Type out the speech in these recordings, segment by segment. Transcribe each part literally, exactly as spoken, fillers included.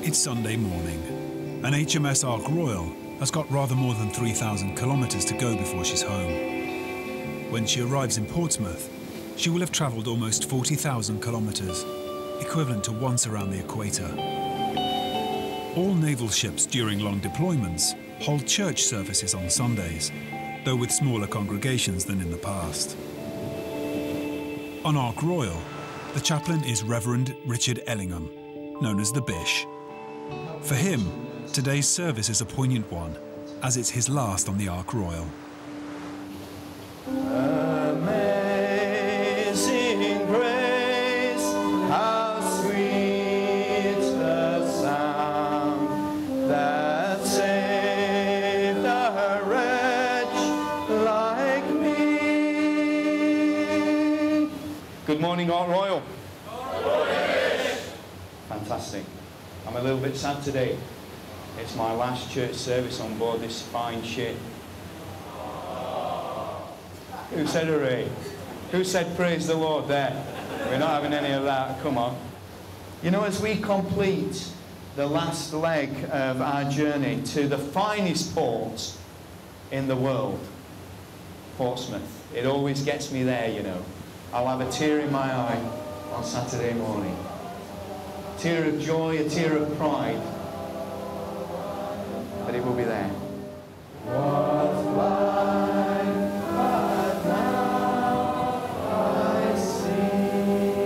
It's Sunday morning, and H M S Ark Royal has got rather more than three thousand kilometres to go before she's home. When she arrives in Portsmouth, she will have travelled almost forty thousand kilometres, equivalent to once around the equator. All naval ships during long deployments hold church services on Sundays, though with smaller congregations than in the past. On Ark Royal, the chaplain is Reverend Richard Ellingham, known as the Bish. For him, today's service is a poignant one, as it's his last on the Ark Royal. Amazing grace, how sweet the sound that saved a wretch like me. Good morning, Ark Royal. Good morning. Fantastic. I'm a little bit sad today. It's my last church service on board this fine ship. Who said hooray? Who said praise the Lord there? We're not having any of that, come on. You know, as we complete the last leg of our journey to the finest port in the world, Portsmouth, it always gets me there, you know. I'll have a tear in my eye on Saturday morning. A tear of joy, a tear of pride, but it will be there. Was blind, but now I see.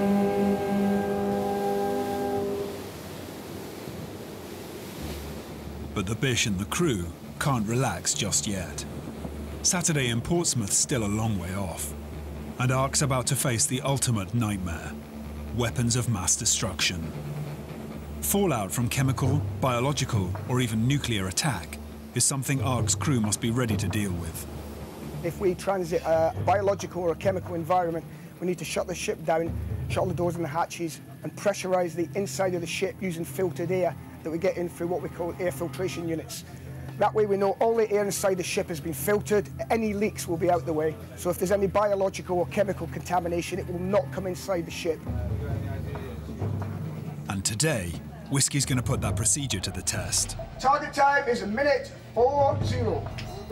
But the Bish and the crew can't relax just yet. Saturday in Portsmouth's still a long way off, and Ark's about to face the ultimate nightmare: weapons of mass destruction. Fallout from chemical, biological, or even nuclear attack is something Ark's crew must be ready to deal with. If we transit a biological or a chemical environment, we need to shut the ship down, shut all the doors and the hatches, and pressurise the inside of the ship using filtered air that we get in through what we call air filtration units. That way we know all the air inside the ship has been filtered, any leaks will be out the way. So if there's any biological or chemical contamination, it will not come inside the ship. And today, Whiskey's going to put that procedure to the test. Target time is a minute four zero.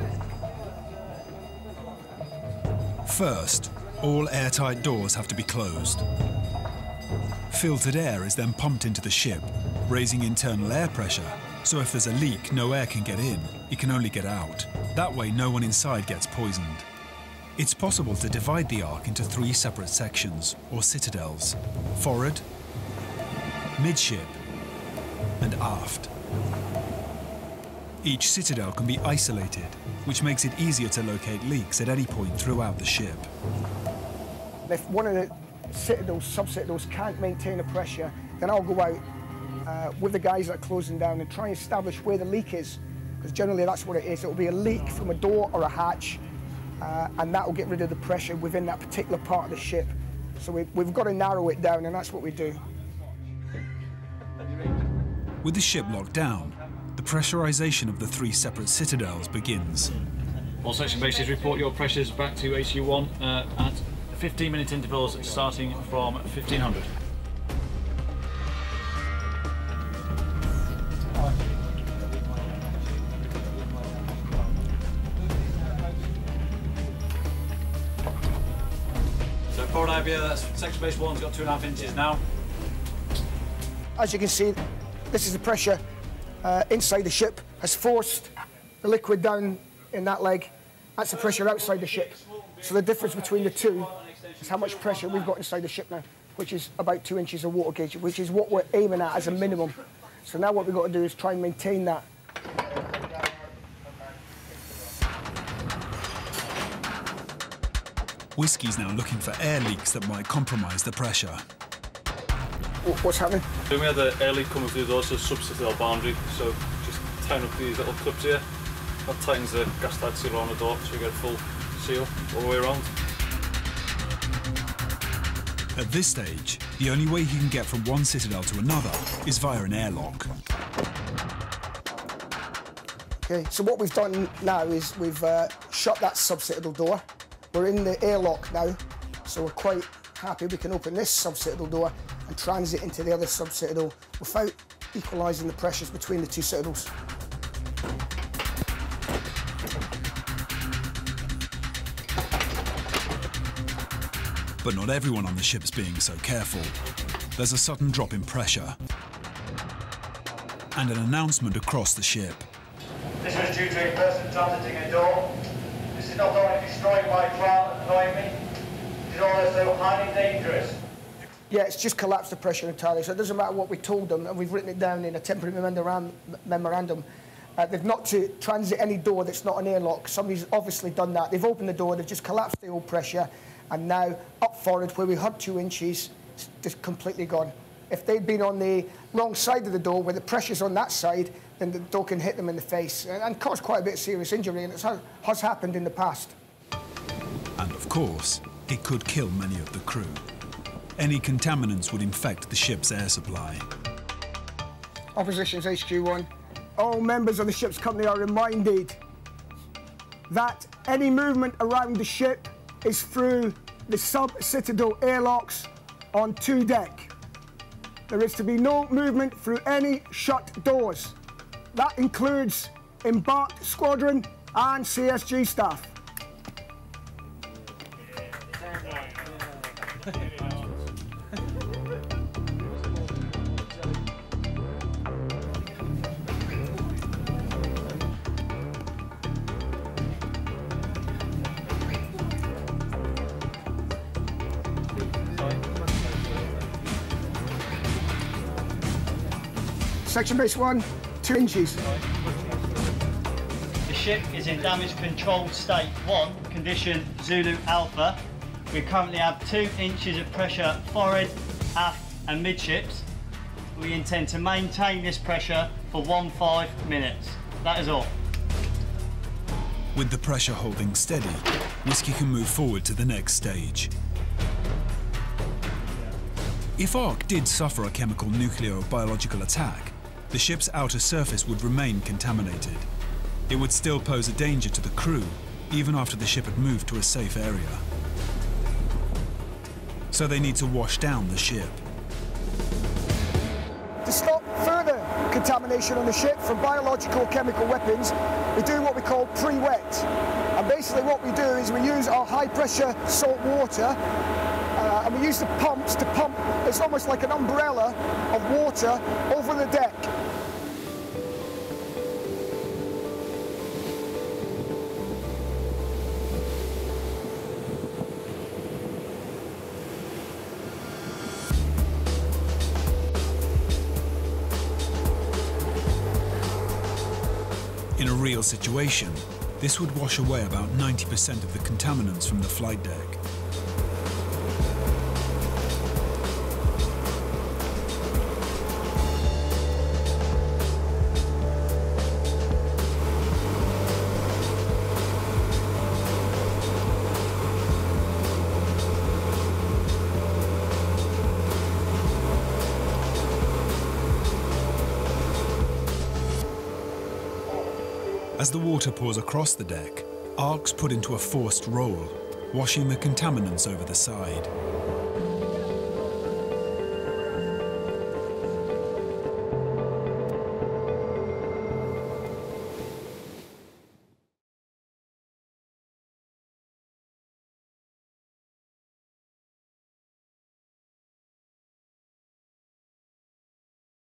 First, all airtight doors have to be closed. Filtered air is then pumped into the ship, raising internal air pressure, so if there's a leak, no air can get in, it can only get out. That way, no one inside gets poisoned. It's possible to divide the Ark into three separate sections, or citadels: forward, midship, and aft. Each citadel can be isolated, which makes it easier to locate leaks at any point throughout the ship. If one of the citadels, sub-citadels can't maintain the pressure, then I'll go out uh, with the guys that are closing down and try and establish where the leak is, because generally that's what it is. It'll be a leak from a door or a hatch, uh, and that will get rid of the pressure within that particular part of the ship. So we, we've got to narrow it down, and that's what we do. With the ship locked down, the pressurization of the three separate citadels begins. All section bases, report your pressures back to H U one uh, at fifteen minute intervals starting from fifteen hundred. So forward I B A, that's section base one's got two and a half inches now. As you can see, this is the pressure uh, inside the ship has forced the liquid down in that leg. That's the pressure outside the ship. So the difference between the two is how much pressure we've got inside the ship now, which is about two inches of water gauge, which is what we're aiming at as a minimum. So now what we've got to do is try and maintain that. Whiskey's now looking for air leaks that might compromise the pressure. What's happening? We had the air leak coming through the doors, so sub-citadel boundary, so just tying up these little clips here. That tightens the gas tight seal around the door, so we get a full seal all the way around. At this stage, the only way he can get from one citadel to another is via an airlock. Okay, so what we've done now is we've uh, shut that sub-citadel door. We're in the airlock now, so we're quite happy we can open this sub-citadel door and transit into the other sub-citadel without equalising the pressures between the two citadels. But not everyone on the ship's being so careful. There's a sudden drop in pressure and an announcement across the ship. This was due to a person transiting a door. This is not only destroying my trial and annoying me, it is also highly dangerous. Yeah, it's just collapsed the pressure entirely, so it doesn't matter what we told them, and we've written it down in a temporary memorandum. memorandum. Uh, they've not to transit any door that's not an airlock. Somebody's obviously done that. They've opened the door, they've just collapsed the old pressure, and now up forward, where we had two inches, it's just completely gone. If they'd been on the wrong side of the door, where the pressure's on that side, then the door can hit them in the face and, and cause quite a bit of serious injury, and it has happened in the past. And of course, it could kill many of the crew. Any contaminants would infect the ship's air supply. Oppositions H Q one. All members of the ship's company are reminded that any movement around the ship is through the sub-citadel airlocks on two deck. There is to be no movement through any shut doors. That includes embarked squadron and C S G staff. Section base one, two inches. The ship is in damage control state one, condition Zulu Alpha. We currently have two inches of pressure forward, aft and midships. We intend to maintain this pressure for one five minutes. That is all. With the pressure holding steady, Whiskey can move forward to the next stage. If Ark did suffer a chemical, nuclear or biological attack, the ship's outer surface would remain contaminated. It would still pose a danger to the crew, even after the ship had moved to a safe area. So they need to wash down the ship. To stop further contamination on the ship from biological or chemical weapons, we do what we call pre-wet. And basically what we do is we use our high-pressure salt water, uh, and we use the pumps to pump, it's almost like an umbrella of water over the deck. In a real situation, this would wash away about ninety percent of the contaminants from the flight deck. As the water pours across the deck, Ark's put into a forced roll, washing the contaminants over the side.